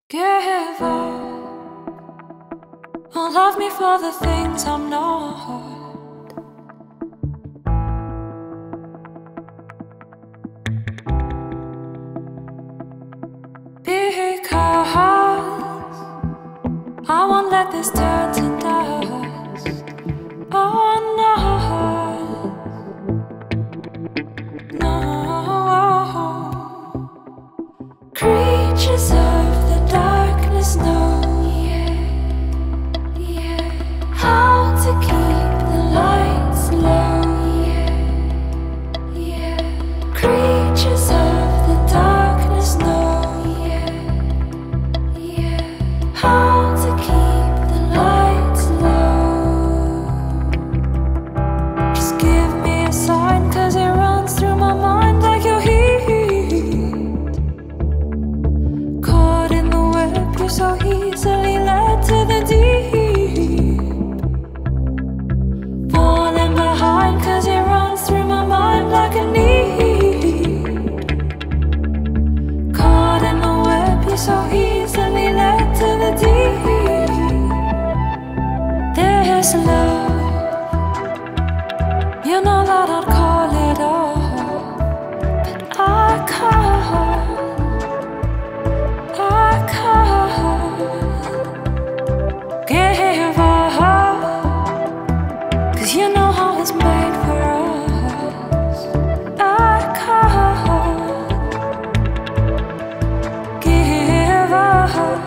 Give up. Won't love me for the things I'm not. Because I won't let this turn to dust. Oh no, no. Creatures of the darkness know, yeah, yeah, how to keep the lights low, yeah, yeah. Creatures of the darkness know, yeah, yeah, how to keep the lights low. Just give me a sign, 'cause it runs through my mind like your heat. Caught in the web, you're so easily led to the deep. Falling behind, 'cause it runs through my mind like a need. Caught in the web, you're so easily led to the deep. There's love, you know that I'd call it all, but I can't. I can't give up, 'cause you know how it's made for us. I can't give up.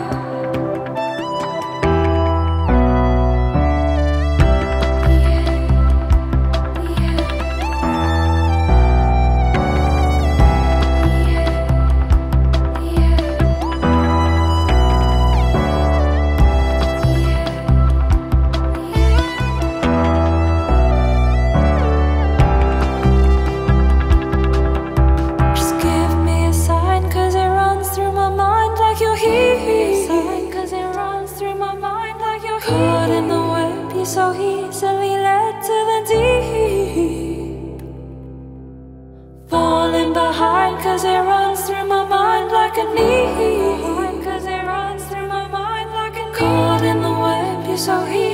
Just give me a sign, 'cause it runs through my mind like your heat. Cause it runs through my mind like your heat. Caught in the web, you're so easily led to the deep. Falling behind, 'cause it runs through my mind like a need. Cause it runs through my mind like a need. Caught in the web, you're so easily